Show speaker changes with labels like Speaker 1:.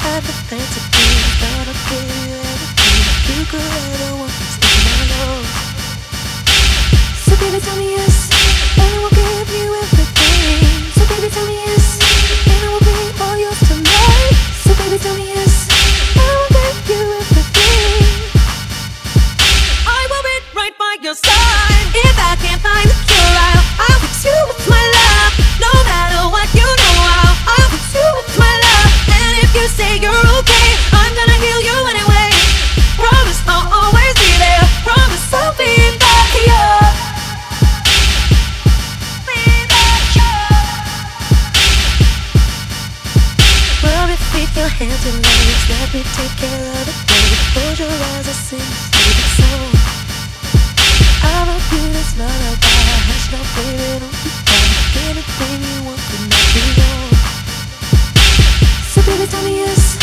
Speaker 1: had the fancy things, but I'll give you everything you could ever want. Stick my nose. So baby, tell me yes, and I will give you everything. So baby, tell me yes, and I will be all yours tonight. So baby, tell me yes, and I will give you everything. I will be right by your side. If I can't find the cure, I'll fix you with my love. No matter what, you know I'll fix you with my love. And if you say you're okay, I'm gonna heal you anyway. Promise I'll always be there. Promise I'll be back here. Rub your feet, your hands and legs. Let me take care of it, baby. Close your eyes, I'll sing this favorite song. I wrote you this lullaby. Hush now, baby, don't you cry. Anything you want could not be wrong. So baby, tell me yes,